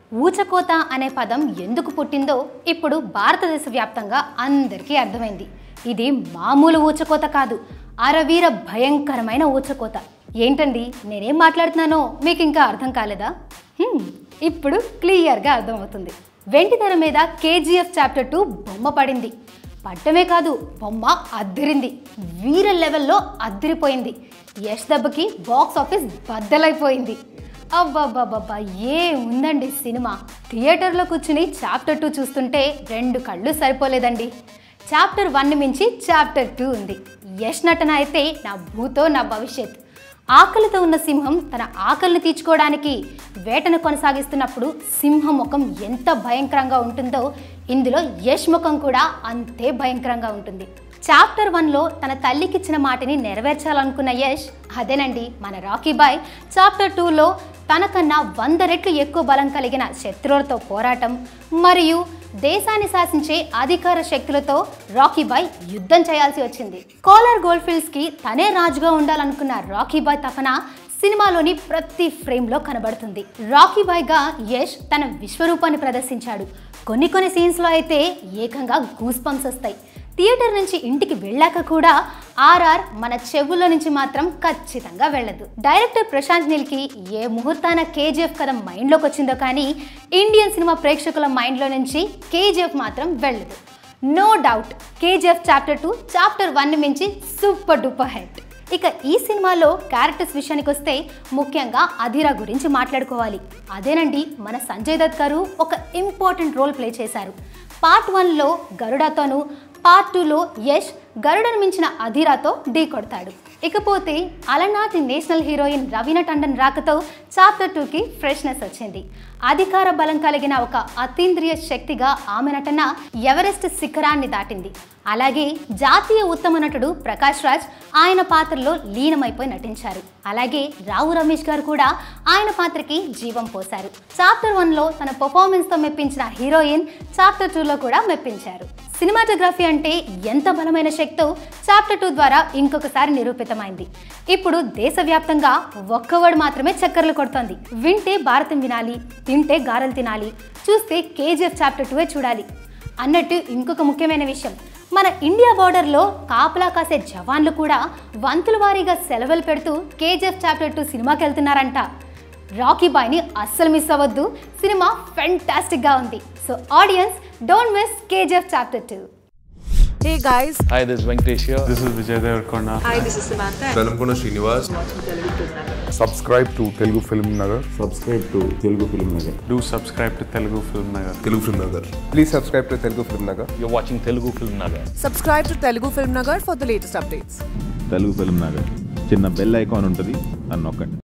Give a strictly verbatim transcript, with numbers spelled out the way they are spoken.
ఊచకోత అనే పదం ఎందుకు పుట్టిందో ఇప్పుడు భారతదేశ వ్యాప్తంగా అందరికీ అర్థమైంది. ఇది మామూలు ఊచకోత కాదు, అరవీర భయంకరమైన ఊచకోత. ఏంటండి నేనేం మాట్లాడుతున్నానో మీకు ఇంకా అర్థం కాలేదా? ఇప్పుడు క్లియర్గా అర్థమవుతుంది. వెండితెర మీద కేజీఎఫ్ చాప్టర్ టూ బొమ్మ పడింది. పట్టమే కాదు, బొమ్మ అద్దిరింది, వీర లెవెల్లో అద్దిరిపోయింది. యష్ దెబ్బకి బాక్స్ ఆఫీస్ బద్దలైపోయింది. అబ్బాబ్బాబ్బా ఏ ఉందండి సినిమా. థియేటర్లో కూర్చుని చాప్టర్ టూ చూస్తుంటే రెండు కళ్ళు సరిపోలేదండి. చాప్టర్ వన్ మించి చాప్టర్ టూ ఉంది. యష్ నటన అయితే నా భూతో నా భవిష్యత్. ఆకలితో ఉన్న సింహం తన ఆకలిని తీర్చుకోవడానికి వేటను కొనసాగిస్తున్నప్పుడు సింహం ముఖం ఎంత భయంకరంగా ఉంటుందో ఇందులో యష్ ముఖం కూడా అంతే భయంకరంగా ఉంటుంది. చాప్టర్ వన్లో తన తల్లికిచ్చిన మాటని నెరవేర్చాలనుకున్న యష్, అదేనండి మన రాకీ బాయ్, చాప్టర్ టూలో తనకన్నా వంద రెట్లు ఎక్కువ బలం కలిగిన శత్రువులతో పోరాటం మరియు దేశాన్ని శాసించే అధికార శక్తులతో రాకీ బాయ్ యుద్ధం చేయాల్సి వచ్చింది. కోలార్ గోల్డ్ఫీల్డ్స్ కి తనే రాజుగా ఉండాలనుకున్న రాకీ బాయ్ తపన సినిమాలోని ప్రతి ఫ్రేమ్లో కనబడుతుంది. రాకీ బాయ్గా యష్ తన విశ్వరూపాన్ని ప్రదర్శించాడు. కొన్ని కొన్ని సీన్స్లో అయితే ఏకంగా గూస్ బంప్స్ వస్తాయి. థియేటర్ నుంచి ఇంటికి వెళ్ళాక కూడా ఆర్ఆర్ మన చెవుల్లో నుంచి మాత్రం ఖచ్చితంగా వెళ్ళదు. డైరెక్టర్ ప్రశాంత్ నీల్కి ఏ ముహూర్తాన కేజీఎఫ్ కథ మైండ్లోకి వచ్చిందో కానీ ఇండియన్ సినిమా ప్రేక్షకుల మైండ్లో నుంచి కేజీఎఫ్ మాత్రం వెళ్ళదు. No doubt KGF chapter two chapter one మించి సూపర్ డూపర్ హిట్. ఇక ఈ సినిమాలో క్యారెక్టర్స్ విషయానికి వస్తే ముఖ్యంగా అధీరా గురించి మాట్లాడుకోవాలి. అదేనండి మన సంజయ్ దత్ గారు ఒక ఇంపార్టెంట్ రోల్ ప్లే చేశారు. పార్ట్ వన్లో గరుడతోనూ పార్ట్ టూలో యష్ గరుడను మించిన అధీరాతో ఢీ కొడతాడు. ఇకపోతే అలనాటి నేషనల్ హీరోయిన్ రవీనా టండన్ రాకతో చాప్టర్ టూకి ఫ్రెష్నెస్ వచ్చింది. అధికార బలం కలిగిన ఒక అతీంద్రియ శక్తిగా ఆమె నటన ఎవరెస్ట్ శిఖరాన్ని దాటింది. అలాగే జాతీయ ఉత్తమ నటుడు ప్రకాష్ రాజ్ ఆయన పాత్రలో లీనమైపోయి నటించారు. అలాగే రావు రమేష్ గారు కూడా ఆయన పాత్రకి జీవం పోశారు. చాప్టర్ వన్లో తన పర్ఫార్మెన్స్తో మెప్పించిన హీరోయిన్ చాప్టర్ టూలో కూడా మెప్పించారు. సినిమాటోగ్రఫీ అంటే ఎంత బలమైన శక్తో చాప్టర్ టూ ద్వారా ఇంకొకసారి నిరూపితమైంది. ఇప్పుడు దేశవ్యాప్తంగా ఒక్క వర్డ్ మాత్రమే చక్కర్లు కొడుతోంది. వింటే భారతం వినాలి, తింటే గారెలు తినాలి, చూస్తే కేజీఎఫ్ చాప్టర్ టూవే చూడాలి అన్నట్టు ఇంకొక ముఖ్యమైన విషయం, మన ఇండియా బోర్డర్లో కాపలా కాసే జవాన్లు కూడా వంతుల వారీగా సెలవులు పెడుతూ కేజీఎఫ్ చాప్టర్ టూ సినిమాకి వెళ్తున్నారంట. రాకీ బాయ్ని అస్సలు మిస్ అవ్వద్దు, సినిమా ఫెంటాస్టిక్గా ఉంది. So audience don't miss KGF chapter two. Hey guys. Hi, this is Venkatesh here. This is Vijay Devarkonda. Hi, this is Samantha. Velamkona Srinivas. Subscribe to Telugu Film Nagar. Subscribe to Telugu Film Nagar. Do subscribe to Telugu Film Nagar. Telugu Film Nagar. Please subscribe to Telugu Film Nagar. You're watching Telugu Film Nagar. Subscribe to Telugu Film Nagar for the latest updates. Telugu Film Nagar. చిన్న bell icon ఉంటుంది, అన్నొక్కండి.